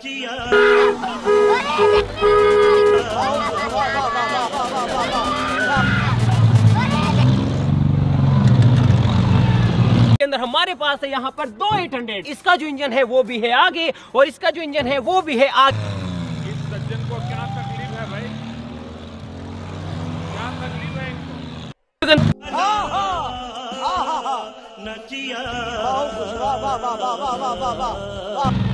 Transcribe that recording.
अंदर हमारे पास है यहाँ पर 2 800। इसका जो इंजन है वो भी है आगे और इसका जो इंजन है वो भी है आगे। इस सज्जन को क्या तकलीफ है भाई, क्या तकलीफ है इनको?